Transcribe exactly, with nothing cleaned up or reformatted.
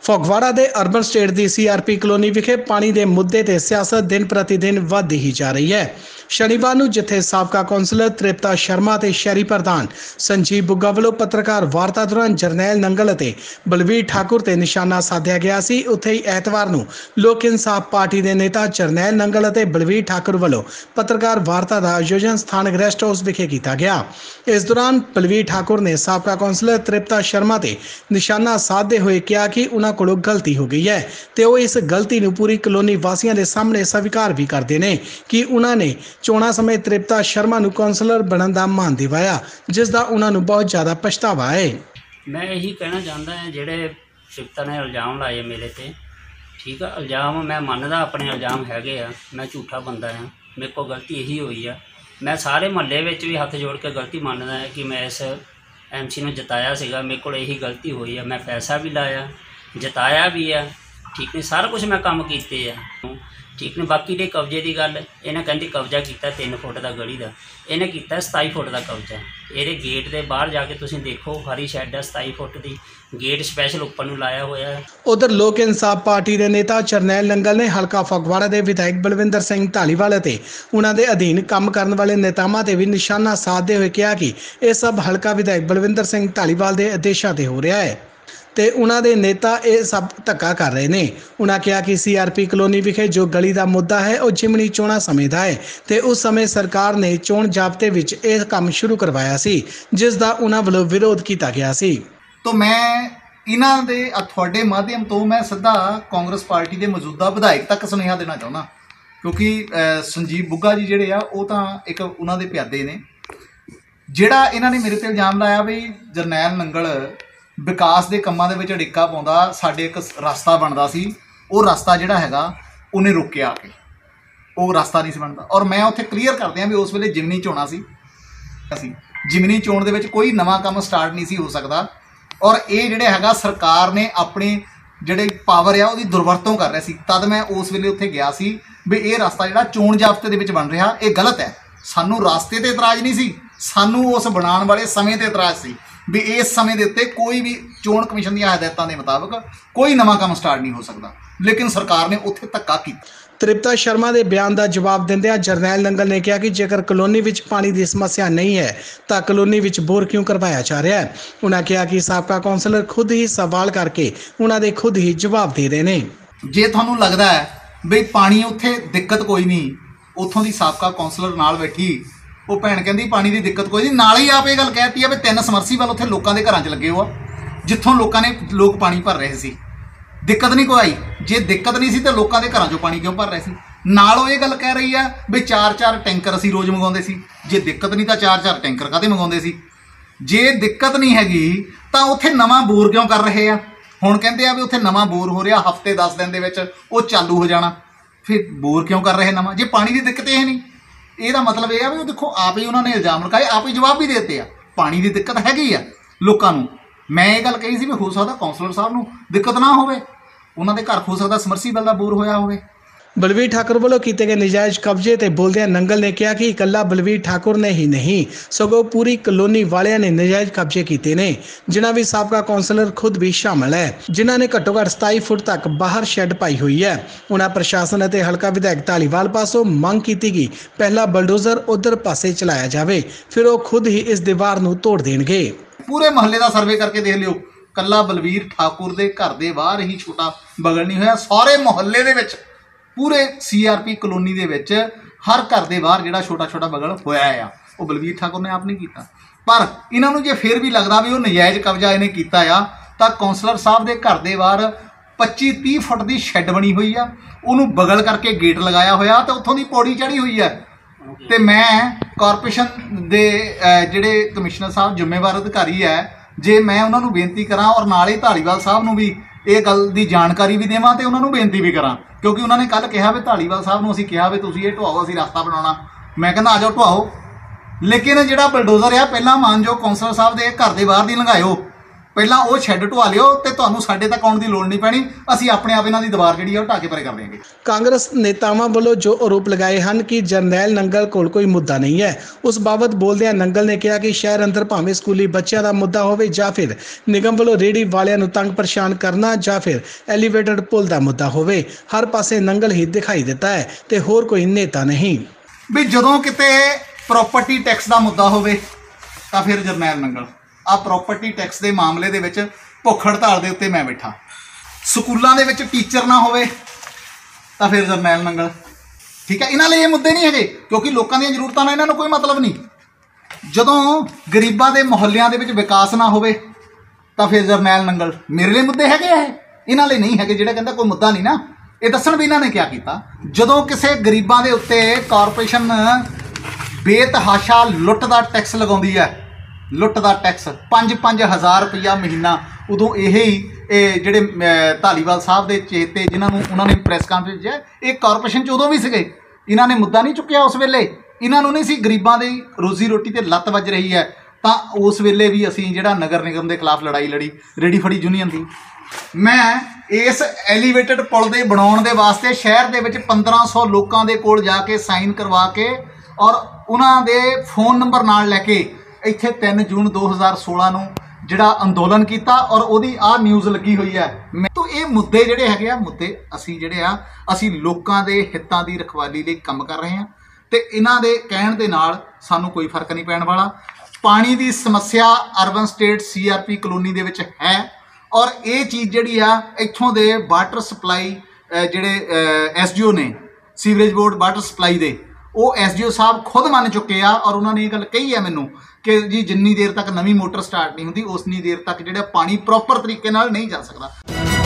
ਫਗਵਾੜਾ ਦੇ urban estate ਦੀ C R P colony ਵਿਖੇ ਪਾਣੀ ਦੇ ਮੁੱਦੇ ਤੇ ਸਿਆਸਤ ਦਿਨ ਪ੍ਰਤੀ ਦਿਨ ਵੱਧਦੀ ਹੀ ਜਾ ਰਹੀ ਹੈ। ਸ਼ਨੀਵਾਰ ਨੂੰ ਜਿੱਥੇ ਸਾਬਕਾ ਕੌਂਸਲਰ ਤ੍ਰਿਪਤਾ ਸ਼ਰਮਾ ਤੇ ਸ਼ਹਿਰੀ ਪ੍ਰਧਾਨ ਸੰਜੀਵ ਬੁੱਗਾ ਵੱਲੋਂ ਪੱਤਰਕਾਰ ਵਾਰਤਾ ਦੌਰਾਨ ਜਰਨੈਲ ਨੰਗਲ ਅਤੇ ਬਲਵੀਰ ਠਾਕੁਰ ਤੇ ਨਿਸ਼ਾਨਾ ਸਾਧਿਆ ਗਿਆ ਸੀ, ਉੱਥੇ ਹੀ ਐਤਵਾਰ ਨੂੰ ਲੋਕ ਇਨਸਾਫ ਪਾਰਟੀ ਦੇ ਨੇਤਾ ਜਰਨੈਲ ਨੰਗਲ ਅਤੇ ਬਲਵੀਰ ਠਾਕੁਰ ਵੱਲੋਂ ਪੱਤਰਕਾਰ ਵਾਰਤਾ ਦਾ ਆਯੋਜਨ ਸਥਾਨਕ ਰੈਸਟ ਹਾਊਸ ਵਿਖੇ ਕੀਤਾ ਗਿਆ। ਇਸ ਦੌਰਾਨ ਬਲਵੀਰ ਠਾਕੁਰ ਨੇ ਸਾਬਕਾ ਕੌਂਸਲਰ ਤ੍ਰਿਪਤਾ ਸ਼ਰਮਾ ਤੇ ਨਿਸ਼ਾਨਾ ਸਾਧਦੇ ਹੋਏ ਕਿਹਾ ਕਿ ਉਹਨਾਂ ਕੋਲੋਂ ਗਲਤੀ ਹੋ ਗਈ ਹੈ ਤੇ ਉਹ ਇਸ ਗਲਤੀ ਨੂੰ ਪੂਰੀ ਕਲੋਨੀ ਵਾਸੀਆਂ ਦੇ ਸਾਹਮਣੇ ਸਵੀਕਾਰ ਵੀ ਕਰਦੇ ਨੇ ਕਿ ਉਹਨਾਂ ਨੇ ਚੋਣਾਂ ਸਮੇਂ ਤ੍ਰਿਪਤਾ ਸ਼ਰਮਾ ਨੂੰ ਕੌਂਸਲਰ ਬਣਨ ਦਾ ਮਾਣ ਦਿਵਾਇਆ, ਜਿਸ ਦਾ ਉਹਨਾਂ ਨੂੰ ਬਹੁਤ ਜ਼ਿਆਦਾ ਪਛਤਾਵਾ ਹੈ। ਮੈਂ ਇਹੀ ਕਹਿਣਾ ਚਾਹੁੰਦਾ ਹਾਂ, ਜਿਹੜੇ ਤ੍ਰਿਪਤਾ ਨੇ ਇਲਜ਼ਾਮ ਲਾਏ ਮੇਰੇ ਤੇ, ਠੀਕ ਆ, ਇਲਜ਼ਾਮ ਮੈਂ ਮੰਨਦਾ, ਆਪਣੇ ਇਲਜ਼ਾਮ ਹੈਗੇ ਆ, ਮੈਂ ਝੂਠਾ ਬੰਦਾ ਹਾਂ, ਮੇਰੇ ਕੋਲ ਗਲਤੀ ਇਹੀ ਹੋਈ ਆ। ਮੈਂ ਸਾਰੇ ਮੁਹੱਲੇ ਵਿੱਚ ਵੀ ਹੱਥ ਜੋੜ ਕੇ ਗਲਤੀ ਮੰਨਦਾ ਹਾਂ ਕਿ ਮੈਂ ਇਸ ਐਮ ਸੀ ਨੂੰ ਜਿਤਾਇਆ ਸੀਗਾ, ਮੇਰੇ ਕੋਲ ਇਹੀ ਗਲਤੀ ਹੋਈ ਆ। ਮੈਂ ਪੈਸਾ ਵੀ ਲਾਇਆ, ਜਿਤਾਇਆ ਵੀ ਆ, ਠੀਕ ਨੇ, ਸਾਰਾ ਕੁਝ ਮੈਂ ਕੰਮ ਕੀਤੇ ਆ, ਠੀਕ ਨੇ। ਬਾਕੀ ਦੇ ਕਬਜ਼ੇ ਦੀ ਗੱਲ, ਇਹਨੇ ਕਹਿੰਦੀ ਕਬਜ਼ਾ ਕੀਤਾ ਤਿੰਨ ਫੁੱਟ ਦਾ ਗਲੀ ਦਾ, ਇਹਨੇ ਕੀਤਾ ਸਤਾਈ ਫੁੱਟ ਦਾ ਕਬਜ਼ਾ। ਇਹਦੇ ਗੇਟ ਦੇ ਬਾਹਰ ਜਾ ਕੇ ਤੁਸੀਂ ਦੇਖੋ, ਹਰੀ ਸ਼ੈੱਡ ਆ ਸਤਾਈ ਫੁੱਟ ਦੀ, ਗੇਟ ਸਪੈਸ਼ਲ ਉੱਪਰ ਨੂੰ ਲਾਇਆ ਹੋਇਆ ਹੈ। ਉਧਰ ਲੋਕ ਇਨਸਾਫ ਪਾਰਟੀ ਦੇ ਨੇਤਾ ਜਰਨੈਲ ਨੰਗਲ ਨੇ ਹਲਕਾ ਫਗਵਾੜਾ ਦੇ ਵਿਧਾਇਕ ਬਲਵਿੰਦਰ ਸਿੰਘ ਢਾਲੀਵਾਲ ਅਤੇ ਉਹਨਾਂ ਦੇ ਅਧੀਨ ਕੰਮ ਕਰਨ ਵਾਲੇ ਨੇਤਾਵਾਂ ਤੇ ਵੀ ਨਿਸ਼ਾਨਾ ਸਾਧਦੇ ਹੋਏ ਕਿਹਾ ਕਿ ਇਹ ਸਭ ਹਲਕਾ ਵਿਧਾਇਕ ਬਲਵਿੰਦਰ ਸਿੰਘ ਢਾਲੀਵਾਲ ਦੇ ਆਦੇਸ਼ਾਂ ਤੇ ਹੋ ਰਿਹਾ ਹੈ ਤੇ ਉਹਨਾਂ ਦੇ ਨੇਤਾ ਇਹ ਸਭ ਧੱਕਾ ਕਰ ਰਹੇ ਨੇ। ਉਹਨਾਂ ਕਿਹਾ ਕਿ ਸੀ ਆਰ ਪੀ ਕਲੋਨੀ ਵਿਖੇ ਜੋ ਗਲੀ ਦਾ ਮੁੱਦਾ ਹੈ ਉਹ ਜਿਮਣੀ ਚੋਣਾਂ ਸਮੇਂ ਦਾ ਹੈ ਤੇ ਉਸ ਸਮੇਂ ਸਰਕਾਰ ਨੇ ਚੋਣ ਜ਼ਾਬਤੇ ਵਿੱਚ ਇਹ ਕੰਮ ਸ਼ੁਰੂ ਕਰਵਾਇਆ ਸੀ, ਜਿਸ ਦਾ ਉਹਨਾਂ ਵੱਲੋਂ ਵਿਰੋਧ ਕੀਤਾ ਗਿਆ ਸੀ। तो मैं इन्हां दे तुहाडे माध्यम तो मैं सीधा कांग्रेस पार्टी के मौजूदा विधायक तक सुनेहा देना चाहुंदा, क्योंकि संजीव बुग्गा जी जिहड़े आ वो तां एक उन्हां दे प्यादे ने। जिहड़ा इन्हां ने मेरे ते इल्जाम लाया भी जरनैल नंगल विकास के कामां दे विच अड़िक्का पाउंदा, साडे एक रस्ता बनदा सी, वो रस्ता जिहड़ा हैगा उन्हें रोकिया आके, वो रस्ता नहीं सी बनदा। और मैं उत्थे क्लीयर कर दियां भी उस वेले जिमनी चोणां सी, जिमनी चोण दे विच कोई नवां काम स्टार्ट नहीं सी हो सकदा। और ये जिहड़े हैगा सरकार ने अपने जिहड़े पावर आ उहदी दुरवरतों कर रहे सी। तद मैं उस वेले उत्थे गया सी भी ये रास्ता जिहड़ा चोण जाब्ते दे विच बन रहा ये गलत है। सानू रास्ते ते इतराज़ नहीं सी, सानू उस बनाने वाले समय ते इतराज़ सी भी इस समय दे उत्ते कोई भी चोण कमीशन दी हदायतां दे मुताबिक कोई नवां काम स्टार्ट नहीं हो सकदा, लेकिन सरकार ने उत्थे धक्का कीता। ਤ੍ਰਿਪਤਾ ਸ਼ਰਮਾ ਦੇ ਬਿਆਨ ਦਾ ਜਵਾਬ ਦਿੰਦਿਆਂ ਜਰਨੈਲ ਨੰਗਲ ਨੇ ਕਿਹਾ ਕਿ ਜੇਕਰ ਕਲੋਨੀ ਵਿੱਚ ਪਾਣੀ ਦੀ ਸਮੱਸਿਆ ਨਹੀਂ ਹੈ ਤਾਂ ਕਲੋਨੀ ਵਿੱਚ ਬੋਰ ਕਿਉਂ ਕਰਵਾਇਆ ਜਾ ਰਿਹਾ ਹੈ। ਉਹਨਾਂ ਕਿਹਾ ਕਿ ਸਾਬਕਾ ਕੌਂਸਲਰ ਖੁਦ ਹੀ ਸਵਾਲ ਕਰਕੇ ਉਹਨਾਂ ਦੇ ਖੁਦ ਹੀ ਜਵਾਬ ਦੇ ਰਹੇ ਨੇ। ਜੇ ਤੁਹਾਨੂੰ ਲੱਗਦਾ ਹੈ ਵੀ ਪਾਣੀ ਉੱਥੇ ਦਿੱਕਤ ਕੋਈ ਨਹੀਂ, ਉੱਥੋਂ ਦੀ ਸਾਬਕਾ ਕੌਂਸਲਰ ਨਾਲ ਬੈਠੀ ਉਹ ਭੈਣ ਕਹਿੰਦੀ ਪਾਣੀ ਦੀ ਦਿੱਕਤ ਕੋਈ ਨਹੀਂ, ਨਾਲ ਹੀ ਆਪ ਇਹ ਗੱਲ ਕਹਿਤੀ ਆ ਵੀ ਤਿੰਨ ਸਮਰਸੀਬਲ ਉੱਥੇ ਲੋਕਾਂ ਦੇ ਘਰਾਂ 'ਚ ਲੱਗੇ ਹੋ ਆ, ਜਿੱਥੋਂ ਲੋਕਾਂ ਨੇ ਲੋਕ ਪਾਣੀ ਭਰ ਰਹੇ ਸੀ, ਦਿੱਕਤ नहीं कोई आई। जे दिक्कत नहीं सी तो लोगों के घरों चों पानी क्यों भर रहे सी। नाल ये गल कह रही है भी चार चार टैंकर असीं रोज़ मंगाउंदे सी, जे दिक्कत नहीं तो चार चार टैंकर काहते मंगाउंदे सी। जे दिक्कत नहीं हैगी तो उत्थे नवां बोर क्यों कर रहे हैं। हुण कहंदे आ भी उत्थे नवां बोर हो रहा, हफ्ते दस दिन दे विच वो चालू हो जाना, फिर बोर क्यों कर रहे नवां जे पानी की दिक्कत है नहीं। ਇਹਦਾ मतलब यह है भी देखो आप ही उन्होंने इल्जाम लगाए, आप ही जवाब भी देते हैं पानी की दिक्कत हैगी आ लोगों नूं। मैं ये गल कही सी भी हो सकता कौंसलर साहब नूं दिक्कत ना होवे, उन्होंने घर हो सकता समरसीबल का बोर होया होवे। बलवीर ठाकुर वालों किए गए नजायज़ कब्जे ते बोलदे नंगल ने कहा कि इकल्ला बलवीर ठाकुर ने ही नहीं सगों पूरी कलोनी वालियां ने नजायज़ कब्जे किए ने, जिन्हां भी साबका कौंसलर खुद भी शामिल है, जिन्हां ने घट्टो घट्ट सताई फुट तक बाहर शैड पाई हुई है। उन्हां प्रशासन और हल्का विधायक ढालीवाल पासों मंग की कि पहला बलडोजर उधर पासे चलाया जाए, फिर वो खुद ही इस दीवार नूं तोड़ देणगे। पूरे मोहल्ले का सर्वे करके देख लियो, कल्ला बलवीर ठाकुर के घर के बाहर ही छोटा बगल नहीं होया, सारे मुहल्ले दे विच पूरे सी आर पी कलोनी दे विच हर घर के बाहर जिहड़ा छोटा छोटा बगल होया है वो बलवीर ठाकुर ने आप नहीं कीता। पर इन्हां नूं जे फिर भी लगदा भी वो नजायज़ कब्जा इन्हें कीता आ तां कौंसलर साहब के घर के बाहर पच्ची तीह फुट की शैड बनी हुई आ, उहनूं बगल करके गेट लगाया होया तो उत्थों की पौड़ी चढ़ी हुई है। तो मैं कॉरपोरेशन के जिहड़े कमिश्नर साहब जिम्मेवार अधिकारी है, जे मैं उन्होंने बेनती करा और नाल ही ढालीवाल साहब नूं भी ये गल की जानकारी भी देवां ते उन्होंने बेनती भी करा, क्योंकि उन्होंने कल कहा भी ढालीवाल साहब नूं असीं कहा भी तुसीं ये ढवाओ, असीं रास्ता बनाउणा। मैं कहना आ जाओ ढवाओ, लेकिन जिहड़ा बलडोजर आ पहलां मानजो कौंसलर साहब के घर के बाहर दी लंघाओ, ਪਹਿਲਾਂ ਉਹ ਸ਼ੈੱਡ ਢਵਾ ਲਿਓ ਤੇ ਤੁਹਾਨੂੰ ਸਾਡੇ ਤੱਕ ਆਉਣ ਦੀ ਲੋੜ ਨਹੀਂ ਪੈਣੀ। ਅਸੀਂ ਆਪਣੇ ਆਪ ਇਹਨਾਂ ਦੀ ਦੀਵਾਰ ਜਿਹੜੀ ਆ ਉਹ ਢਾਹ ਕੇ ਪਰੇ ਕਰ ਦੇਵਾਂਗੇ। ਕਾਂਗਰਸ ਨੇਤਾਵਾਂ ਵੱਲੋਂ ਜੋ ਆਰੋਪ ਲਗਾਏ ਹਨ ਕਿ ਜਰਨੈਲ ਨੰਗਲ ਕੋਲ ਕੋਈ ਮੁੱਦਾ ਨਹੀਂ ਹੈ, ਉਸ ਬਾਬਤ ਬੋਲਦਿਆਂ ਨੰਗਲ ਨੇ ਕਿਹਾ ਕਿ ਸ਼ਹਿਰ ਅੰਦਰ ਭਾਵੇਂ ਸਕੂਲੀ ਬੱਚਿਆਂ ਦਾ ਮੁੱਦਾ ਹੋਵੇ ਜਾਂ ਫਿਰ ਨਿਗਮ ਵੱਲੋਂ ਰੇਹੜੀ ਵਾਲਿਆਂ ਨੂੰ ਤੰਗ ਪਰੇਸ਼ਾਨ ਕਰਨਾ ਜਾਂ ਫਿਰ ਐਲੀਵੇਟਡ ਪੁਲ ਦਾ ਮੁੱਦਾ ਹੋਵੇ, ਹਰ ਪਾਸੇ ਨੰਗਲ ਹੀ ਦਿਖਾਈ ਦਿੱਤਾ ਹੈ ਤੇ ਹੋਰ ਕੋਈ ਨੇਤਾ ਨਹੀਂ। ਵੀ ਜਦੋਂ ਕਿਤੇ ਪ੍ਰਾਪਰਟੀ ਟੈਕਸ ਦਾ ਮੁੱਦਾ ਹੋਵੇ ਤਾਂ ਫਿਰ ਜਰਨੈਲ ਨੰਗਲ। ਆ ਪ੍ਰਾਪਰਟੀ ਟੈਕਸ ਦੇ ਮਾਮਲੇ ਦੇ ਵਿੱਚ ਭੁੱਖ ਹੜਤਾਲ ਦੇ ਉੱਤੇ ਮੈਂ ਬੈਠਾ। ਸਕੂਲਾਂ ਦੇ ਵਿੱਚ ਟੀਚਰ ਨਾ ਹੋਵੇ ਤਾਂ ਫਿਰ ਜਰਨੈਲ ਨੰਗਲ। ਠੀਕ ਹੈ, ਇਹਨਾਂ ਲਈ ਇਹ ਮੁੱਦੇ ਨਹੀਂ ਹੈਗੇ ਕਿਉਂਕਿ ਲੋਕਾਂ ਦੀਆਂ ਜ਼ਰੂਰਤਾਂ ਨਾਲ ਇਹਨਾਂ ਨੂੰ ਕੋਈ ਮਤਲਬ ਨਹੀਂ। ਜਦੋਂ ਗਰੀਬਾਂ ਦੇ ਮੁਹੱਲਿਆਂ ਦੇ ਵਿੱਚ ਵਿਕਾਸ ਨਾ ਹੋਵੇ ਤਾਂ ਫਿਰ ਜਰਨੈਲ ਨੰਗਲ। ਮੇਰੇ ਲਈ ਮੁੱਦੇ ਹੈਗੇ ਆ, ਇਹਨਾਂ ਲਈ ਨਹੀਂ ਹੈਗੇ। ਜਿਹੜਾ ਕਹਿੰਦਾ ਕੋਈ ਮੁੱਦਾ ਨਹੀਂ ਨਾ, ਇਹ ਦੱਸਣ ਵੀ ਇਹਨਾਂ ਨੇ ਕੀ ਕੀਤਾ। ਜਦੋਂ ਕਿਸੇ ਗਰੀਬਾਂ ਦੇ ਉੱਤੇ ਕਾਰਪੋਰੇਸ਼ਨ ਬੇਤਹਾਸ਼ਾ ਲੁੱਟ ਦਾ ਟੈਕਸ ਲਗਾਉਂਦੀ ਹੈ, ਲੁੱਟ ਦਾ ਟੈਕਸ ਪੰਜ ਪੰਜ ਹਜ਼ਾਰ ਰੁਪਈਆ ਮਹੀਨਾ, ਉਦੋਂ ਇਹ ਹੀ ਇਹ ਜਿਹੜੇ ਧਾਲੀਵਾਲ ਸਾਹਿਬ ਦੇ ਚੇਤੇ ਜਿਨ੍ਹਾਂ ਨੂੰ ਉਹਨਾਂ ਨੇ ਪ੍ਰੈਸ ਕਾਨਫਰੰਸ 'ਚ ਇਹ ਕਾਰਪੋਰੇਸ਼ਨ 'ਚ ਉਦੋਂ ਵੀ ਸੀਗੇ, ਇਹਨਾਂ ਨੇ ਮੁੱਦਾ ਨਹੀਂ ਚੁੱਕਿਆ ਉਸ ਵੇਲੇ। ਇਹਨਾਂ ਨੂੰ ਨਹੀਂ ਸੀ ਗਰੀਬਾਂ ਦੀ ਰੋਜ਼ੀ ਰੋਟੀ ਤੇ ਲੱਤ ਵੱਜ ਰਹੀ ਹੈ, ਤਾਂ ਉਸ ਵੇਲੇ ਵੀ ਅਸੀਂ ਜਿਹੜਾ ਨਗਰ ਨਿਗਮ ਦੇ ਖਿਲਾਫ ਲੜਾਈ ਲੜੀ, ਰੇਹੜੀ ਫੜੀ ਯੂਨੀਅਨ ਦੀ। ਮੈਂ ਇਸ ਐਲੀਵੇਟਡ ਪੁਲ ਦੇ ਬਣਾਉਣ ਦੇ ਵਾਸਤੇ ਸ਼ਹਿਰ ਦੇ ਵਿੱਚ ਪੰਦਰਾਂ ਸੌ ਲੋਕਾਂ ਦੇ ਕੋਲ ਜਾ ਕੇ ਸਾਈਨ ਕਰਵਾ ਕੇ ਔਰ ਉਹਨਾਂ ਦੇ ਫੋਨ ਨੰਬਰ ਨਾਲ ਲੈ ਕੇ ਇੱਥੇ ਤਿੰਨ ਜੂਨ ਦੋ ਹਜ਼ਾਰ ਸੋਲਾਂ ਨੂੰ ਜਿਹੜਾ ਅੰਦੋਲਨ ਕੀਤਾ ਔਰ ਉਹਦੀ ਆਹ ਨਿਊਜ਼ ਲੱਗੀ ਹੋਈ ਹੈ। ਮੈਂ ਤਾਂ ਇਹ ਮੁੱਦੇ ਜਿਹੜੇ ਹੈਗੇ ਆ, ਮੁੱਦੇ ਅਸੀਂ ਜਿਹੜੇ ਆ ਅਸੀਂ ਲੋਕਾਂ ਦੇ ਹਿੱਤਾਂ ਦੀ ਰਖਵਾਲੀ ਲਈ ਕੰਮ ਕਰ ਰਹੇ ਹਾਂ ਤੇ ਇਹਨਾਂ ਦੇ ਕਹਿਣ ਦੇ ਨਾਲ ਸਾਨੂੰ ਕੋਈ ਫਰਕ ਨਹੀਂ ਪੈਣ ਵਾਲਾ। ਪਾਣੀ ਦੀ ਸਮੱਸਿਆ urban estate C R P colony ਦੇ ਵਿੱਚ ਹੈ ਔਰ ਇਹ ਚੀਜ਼ ਜਿਹੜੀ ਆ ਇੱਥੋਂ ਦੇ ਵਾਟਰ ਸਪਲਾਈ ਜਿਹੜੇ ਐਸ ਡੀ ਓ ਨੇ, ਸੀਵਰੇਜ ਬੋਰਡ ਵਾਟਰ ਸਪਲਾਈ ਦੇ, ਉਹ ਐਸ ਡੀ ਓ ਸਾਹਿਬ ਖੁਦ ਮੰਨ ਚੁੱਕੇ ਆ ਔਰ ਉਹਨਾਂ ਨੇ ਇਹ ਗੱਲ ਕਹੀ ਹੈ ਮੈਨੂੰ ਕਿ ਜੀ ਜਿੰਨੀ ਦੇਰ ਤੱਕ ਨਵੀਂ ਮੋਟਰ ਸਟਾਰਟ ਨਹੀਂ ਹੁੰਦੀ ਉਸਨੀ ਦੇਰ ਤੱਕ ਜਿਹੜਾ ਪਾਣੀ ਪ੍ਰੋਪਰ ਤਰੀਕੇ ਨਾਲ ਨਹੀਂ ਜਾ ਸਕਦਾ।